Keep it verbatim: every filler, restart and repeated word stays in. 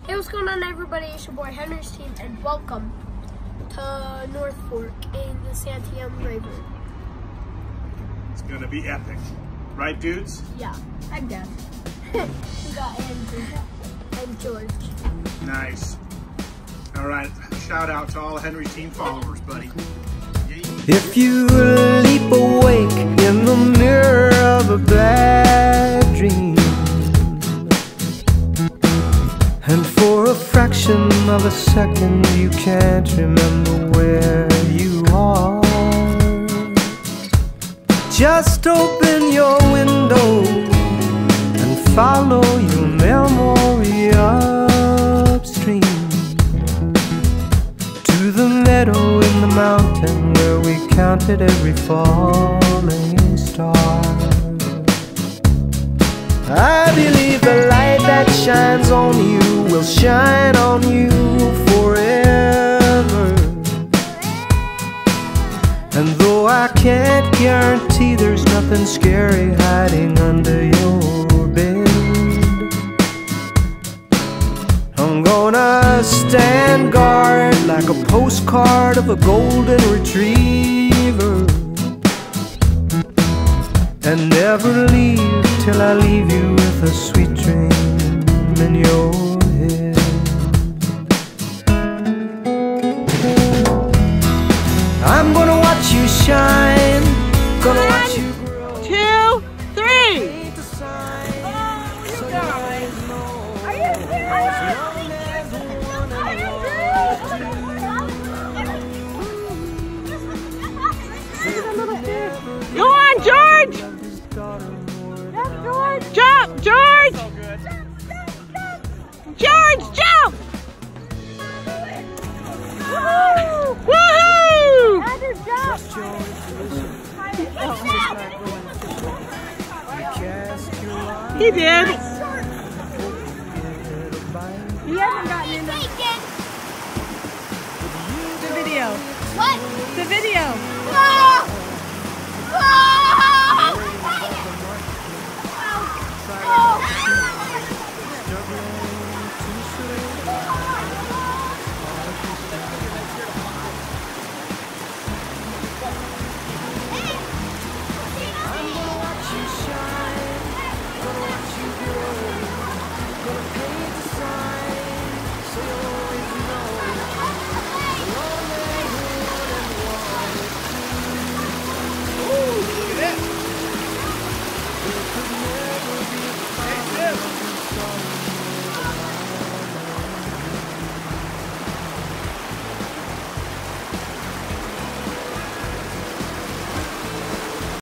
Hey, what's going on, everybody? It's your boy Henry's team, and welcome to North Fork in the Santiam River. It's gonna be epic, right, dudes? Yeah, I guess. We got Andrew and George. Nice. All right, shout out to all Henry's team followers, buddy. If you leap awake in the mirror of a bad dream, and for a fraction of a second you can't remember where you are, just open your window and follow your memory upstream to the meadow in the mountain where we counted every falling star. I believe the light that shines on you will shine on you forever. And though I can't guarantee there's nothing scary hiding under your bed, I'm gonna stand guard like a postcard of a golden retriever, and never leave till I leave you with a sweet dream in your head. I'm gonna watch you shine, gonna watch you grow. Two, three. Go on, George! Jump, George! George, jump! Woohoo! Woohoo! He did. He hasn't gotten in the, the video. What? The video. Whoa! Whoa! Oh!